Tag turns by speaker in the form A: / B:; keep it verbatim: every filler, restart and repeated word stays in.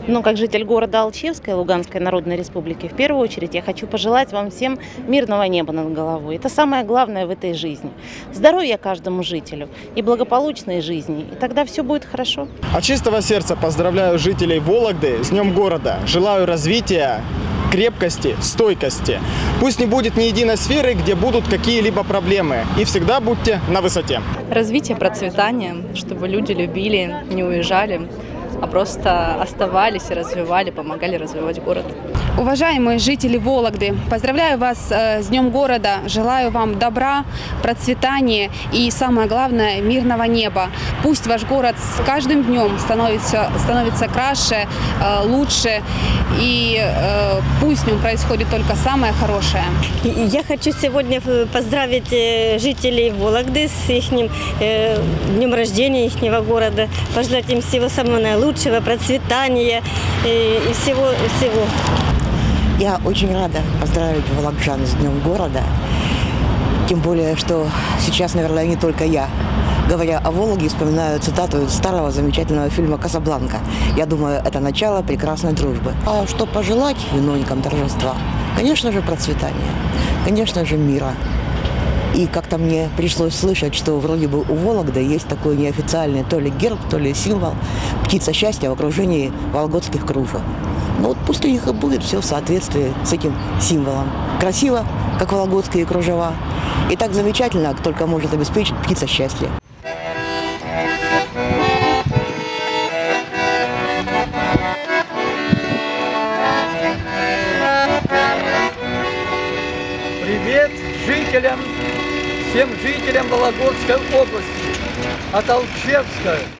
A: Но как житель города Алчевска, Луганской Народной Республики, в первую очередь я хочу пожелать вам всем мирного неба над головой. Это самое главное в этой жизни. Здоровья каждому жителю и благополучной жизни. И тогда все будет хорошо.
B: От чистого сердца поздравляю жителей Вологды с Днем города. Желаю развития, крепкости, стойкости. Пусть не будет ни единой сферы, где будут какие-либо проблемы. И всегда будьте на высоте.
C: Развитие, процветание, чтобы люди любили, не уезжали, а просто оставались и развивали, помогали развивать город.
D: Уважаемые жители Вологды, поздравляю вас с Днем города, желаю вам добра, процветания и, самое главное, мирного неба. Пусть ваш город с каждым днем становится, становится краше, лучше, и пусть в нем происходит только самое хорошее.
E: Я хочу сегодня поздравить жителей Вологды с их днем рождения, их города, пожелать им всего самого наилучшего, процветания и всего-всего.
F: Я очень рада поздравить вологжан с Днем города. Тем более, что сейчас, наверное, не только я. Говоря о Вологде, вспоминаю цитату старого замечательного фильма «Касабланка». Я думаю, это начало прекрасной дружбы. А что пожелать виновникам торжества? Конечно же, процветания. Конечно же, мира. И как-то мне пришлось слышать, что вроде бы у Вологды есть такой неофициальный то ли герб, то ли символ птица счастья в окружении вологодских кружев. Ну вот пусть у них и будет все в соответствии с этим символом. Красиво, как вологодские кружева. И так замечательно, как только может обеспечить птица счастья.
G: Привет жителям, всем жителям Вологодской области от Алчевска.